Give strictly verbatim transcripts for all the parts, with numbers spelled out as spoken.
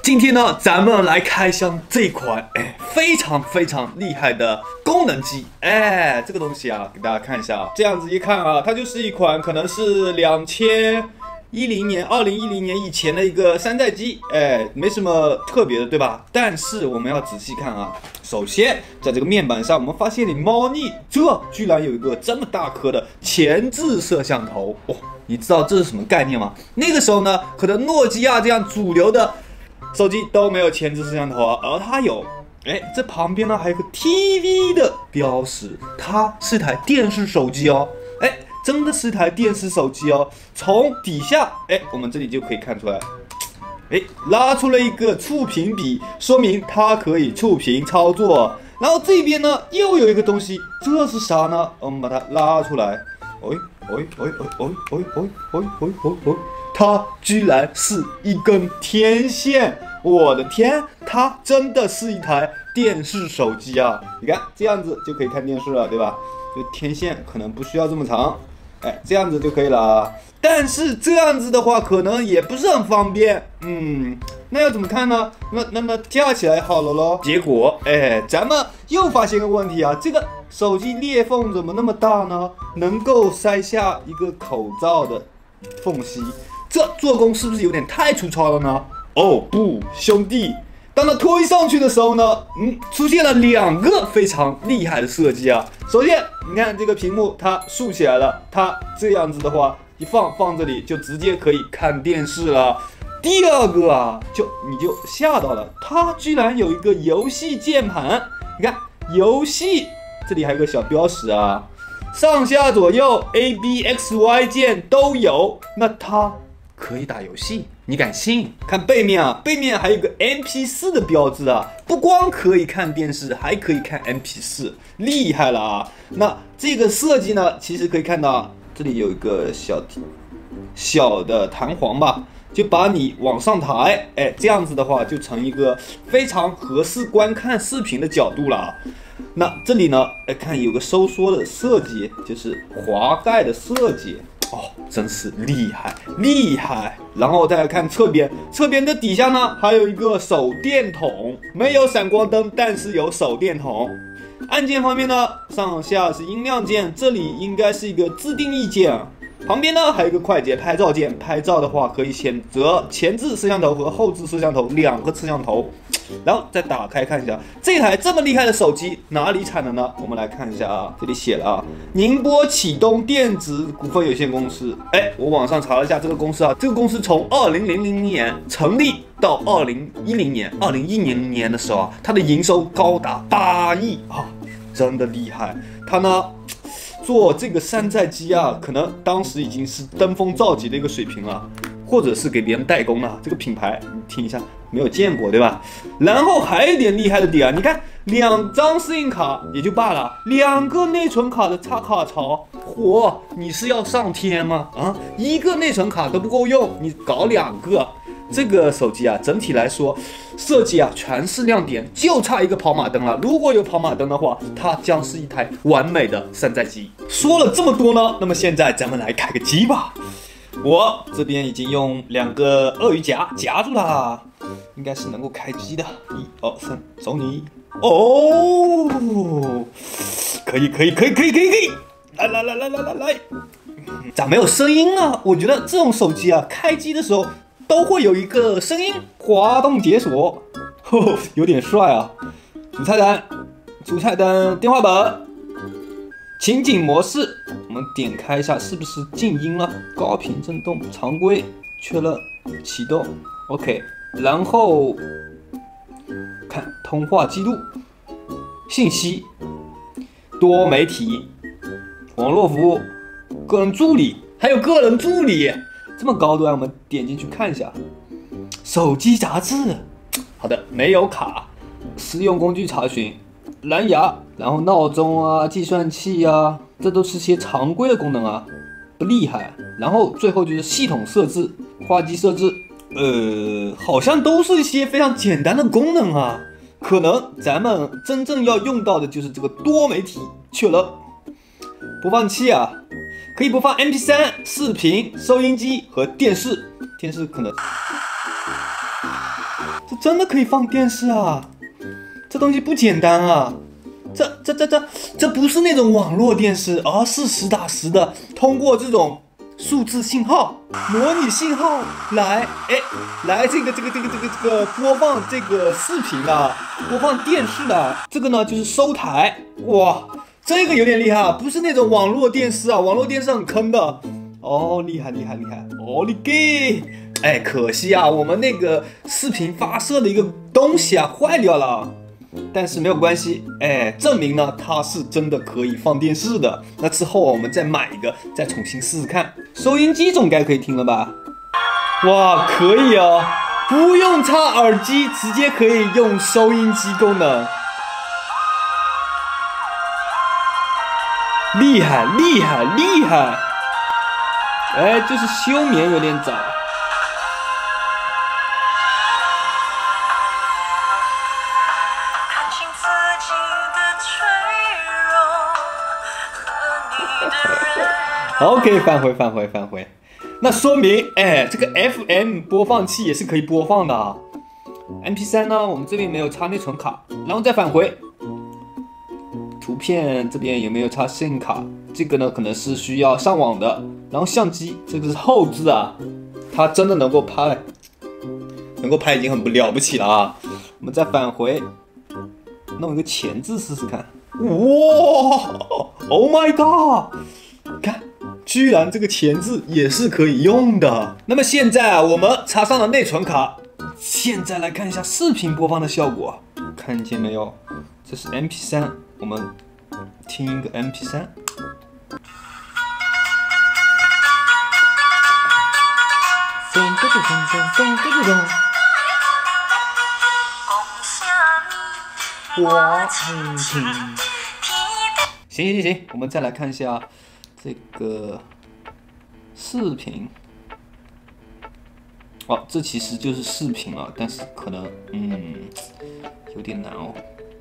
今天呢，咱们来开箱这款哎非常非常厉害的功能机。哎，这个东西啊，给大家看一下啊。这样子一看啊，它就是一款可能是两千一零年、二零一零年以前的一个山寨机。哎，没什么特别的，对吧？但是我们要仔细看啊。首先，在这个面板上，我们发现你猫腻，这居然有一个这么大颗的前置摄像头。哦，你知道这是什么概念吗？那个时候呢，可能诺基亚这样主流的手机都没有前置摄像头啊，而它有。哎，这旁边呢还有个 T V 的标识，它是台电视手机哦。哎，真的是台电视手机哦。从底下，哎，我们这里就可以看出来，哎，拉出了一个触屏笔，说明它可以触屏操作。然后这边呢又有一个东西，这是啥呢？我们把它拉出来，哎哎哎哎哎哎哎哎哎哎，它居然是一根天线。我的天，它真的是一台电视手机啊！你看这样子就可以看电视了，对吧？就天线可能不需要这么长，哎，这样子就可以了。但是这样子的话，可能也不是很方便。嗯，那要怎么看呢？那那那架起来好了咯。结果，哎，咱们又发现个问题啊，这个手机裂缝怎么那么大呢？能够塞下一个口罩的缝隙，这做工是不是有点太粗糙了呢？哦不，兄弟，当它推上去的时候呢，嗯，出现了两个非常厉害的设计啊。首先，你看这个屏幕它竖起来了，它这样子的话一放放这里就直接可以看电视了。第二个啊，就你就吓到了，它居然有一个游戏键盘。你看游戏这里还有个小标识啊，上下左右 A B X Y 键都有，那它可以打游戏，你敢信？看背面啊，背面还有个 M P 四 的标志啊，不光可以看电视，还可以看 M P 四， 厉害了啊！那这个设计呢，其实可以看到这里有一个小小的弹簧吧，就把你往上抬，哎，这样子的话就成一个非常合适观看视频的角度了啊。那这里呢，哎，看有个收缩的设计，就是滑盖的设计。哦，真是厉害厉害！然后再来看侧边，侧边的底下呢还有一个手电筒，没有闪光灯，但是有手电筒。按键方面呢，上下是音量键，这里应该是一个自定义键。旁边呢还有一个快捷拍照键，拍照的话可以选择前置摄像头和后置摄像头两个摄像头。然后再打开看一下，这台这么厉害的手机哪里产的呢？我们来看一下啊，这里写了啊，宁波启东电子股份有限公司。哎，我网上查了一下这个公司啊，这个公司从二零零零年成立到二零一零年，二零一零年的时候啊，它的营收高达八亿啊，真的厉害。它呢做这个山寨机啊，可能当时已经是登峰造极的一个水平了。或者是给别人代工了，这个品牌你听一下，没有见过对吧？然后还有一点厉害的点啊，你看两张适应卡也就罢了，两个内存卡的插卡槽，嚯，你是要上天吗？啊，一个内存卡都不够用，你搞两个。这个手机啊，整体来说设计啊全是亮点，就差一个跑马灯了。如果有跑马灯的话，它将是一台完美的山寨机。说了这么多呢，那么现在咱们来开个机吧。我这边已经用两个鳄鱼夹夹住它，应该是能够开机的。一二三，走你！哦，可以可以可以可以可以可以，来来来来来来来，咋没有声音啊？我觉得这种手机啊，开机的时候都会有一个声音，滑动解锁，呵呵，有点帅啊！主菜单，主菜单，电话本。情景模式，我们点开一下，是不是静音了？高频震动，常规，确认，启动 ，OK。然后看通话记录、信息、多媒体、网络服务、个人助理，还有个人助理，这么高端，我们点进去看一下。手机杂志，好的，没有卡，实用工具查询。蓝牙，然后闹钟啊、计算器啊，这都是些常规的功能啊，不厉害。然后最后就是系统设置、话机设置，呃，好像都是一些非常简单的功能啊。可能咱们真正要用到的就是这个多媒体确认。播放器啊，可以播放 M P 三、视频、收音机和电视。电视可能这真的可以放电视啊！这东西不简单啊！这这这这这不是那种网络电视，而是实打实的通过这种数字信号、模拟信号来，哎，来这个这个这个这个这个播放这个视频的，播放电视的。这个呢就是收台，哇，这个有点厉害啊！不是那种网络电视啊，网络电视很坑的。哦，厉害厉害厉害！哦，你给，哎，可惜啊，我们那个视频发射的一个东西啊坏掉了。但是没有关系，哎，证明呢它是真的可以放电视的。那之后我们再买一个，再重新试试看。收音机总该可以听了吧？哇，可以哦，不用插耳机，直接可以用收音机功能。厉害厉害厉害！哎，就是休眠有点早。OK， 返回返回返回，那说明，哎，这个 F M 播放器也是可以播放的啊。M P 三 呢，我们这边没有插内存卡，然后再返回。图片这边也没有插 S I M 卡，这个呢可能是需要上网的。然后相机这个是后置啊，它真的能够拍，能够拍已经很不了不起了啊。我们再返回，弄一个前置试试看。哇 ，Oh my god！ 看。居然这个前置也是可以用的。那么现在啊，我们插上了内存卡，现在来看一下视频播放的效果，看见没有？这是 M P 三， 我们听一个 M P 三。咚咚咚咚咚咚咚咚。哇，嗯，行行行行，我们再来看一下。这个视频，哦，这其实就是视频了，但是可能嗯有点难哦。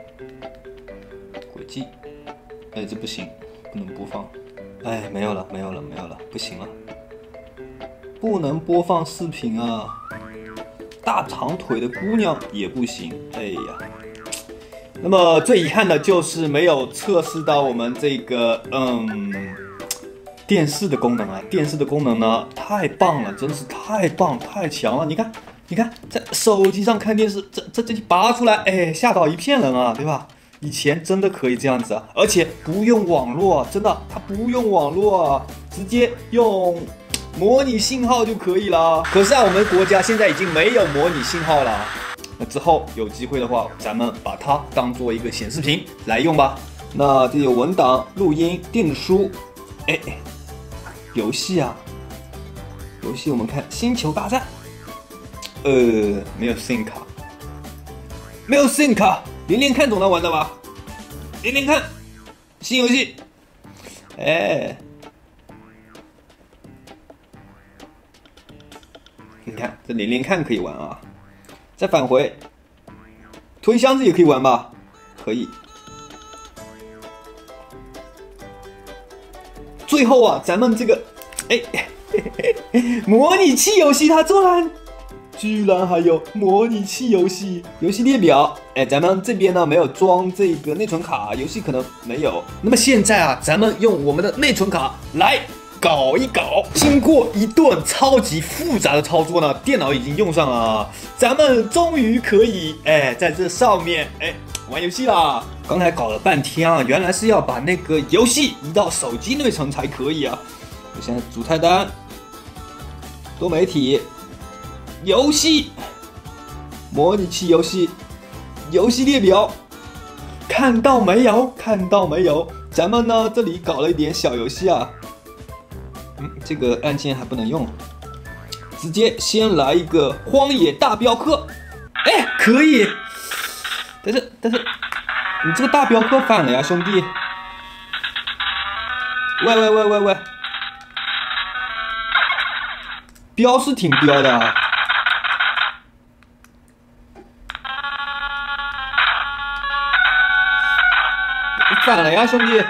轨迹，哎，这不行，不能播放。哎，没有了，没有了，没有了，不行了，不能播放视频啊。大长腿的姑娘也不行，哎呀。那么最遗憾的就是没有测试到我们这个嗯。电视的功能啊，电视的功能呢，太棒了，真是太棒太强了！你看，你看，在手机上看电视，这这这一拔出来，哎，吓倒一片人啊，对吧？以前真的可以这样子啊，而且不用网络，真的，它不用网络啊，直接用模拟信号就可以了。可是啊，我们国家现在已经没有模拟信号了，那之后有机会的话，咱们把它当做一个显示屏来用吧。那这有文档、录音、电子书，哎。游戏啊，游戏我们看《星球大战》，呃，没有 S I M 卡，没有 S I M 卡，连连看总能玩的吧？连连看，新游戏，哎，你看这连连看可以玩啊，再返回，推箱子也可以玩吧？可以。最后啊，咱们这个，哎，模拟器游戏它居然居然还有模拟器游戏游戏列表，哎，咱们这边呢没有装这个内存卡，游戏可能没有。那么现在啊，咱们用我们的内存卡来搞一搞。经过一顿超级复杂的操作呢，电脑已经用上了，咱们终于可以哎在这上面哎。玩游戏啦！刚才搞了半天啊，原来是要把那个游戏移到手机内存才可以啊。我现在主菜单、多媒体、游戏、模拟器游戏、游戏列表，看到没有？看到没有？咱们呢这里搞了一点小游戏啊。嗯，这个按键还不能用，直接先来一个《荒野大镖客》。哎，可以。但是但是，你这个大镖客反了呀，兄弟！喂喂喂喂喂，标是挺标的啊。反了呀，兄弟！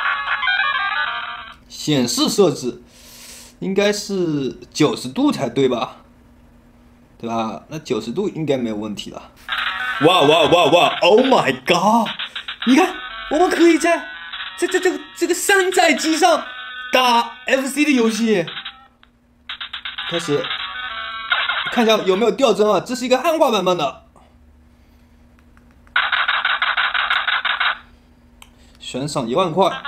显示设置应该是九十度才对吧？ 对吧？那九十度应该没有问题了。哇哇哇哇 ！Oh my god！ 你看，我们可以在在在这个这个山寨机上打 F C 的游戏。开始看一下有没有掉帧啊？这是一个汉化版本的。悬赏一万块，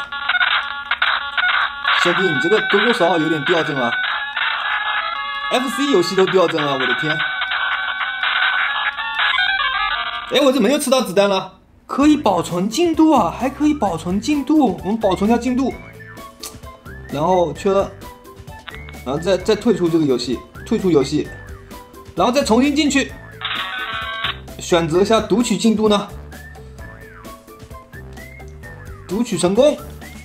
兄弟，你这个多多少少有点掉帧啊。F C 游戏都掉帧了，我的天！哎，我怎么又吃到子弹了？可以保存进度啊，还可以保存进度，我们保存一下进度，然后缺了，然后再再退出这个游戏，退出游戏，然后再重新进去，选择一下读取进度呢，读取成功。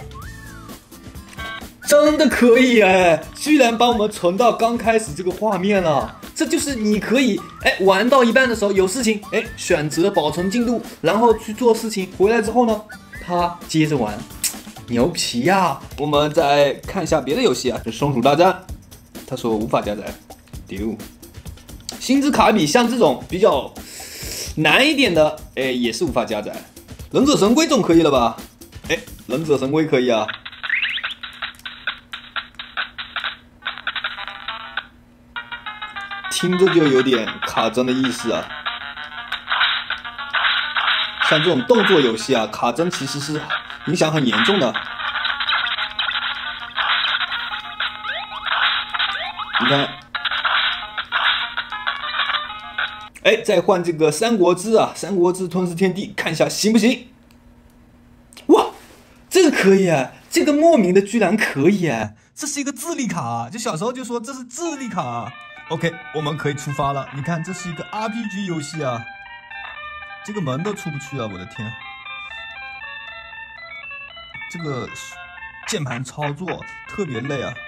真的可以哎，居然帮我们存到刚开始这个画面了。这就是你可以哎玩到一半的时候有事情哎选择保存进度，然后去做事情，回来之后呢，他接着玩，牛皮呀、啊！我们再看一下别的游戏啊，这松鼠大战，他说无法加载，丢。星之卡比像这种比较难一点的，哎也是无法加载。忍者神龟总可以了吧？哎，忍者神龟可以啊。听着就有点卡帧的意思啊，像这种动作游戏啊，卡帧其实是影响很严重的。你看，哎，再换这个《三国志》啊，《三国志吞噬天地》，看一下行不行？哇，这个可以啊，这个莫名的居然可以啊，这是一个智力卡啊，就小时候就说这是智力卡啊。OK， 我们可以出发了。你看，这是一个 R P G 游戏啊，这个门都出不去啊！我的天，这个键盘操作特别累啊！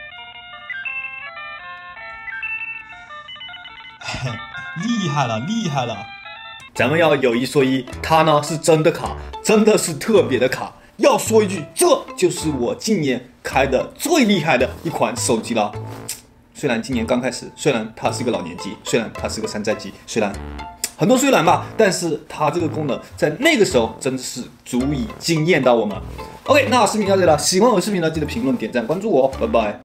嘿，厉害了，厉害了！咱们要有一说一，它呢是真的卡，真的是特别的卡。要说一句，这就是我今年开的最厉害的一款手机了。虽然今年刚开始，虽然它是一个老年机，虽然它是个山寨机，虽然很多虽然吧，但是它这个功能在那个时候真的是足以惊艳到我们。OK， 那视频到这里了，喜欢我的视频呢，记得评论、点赞、关注我哦，拜拜。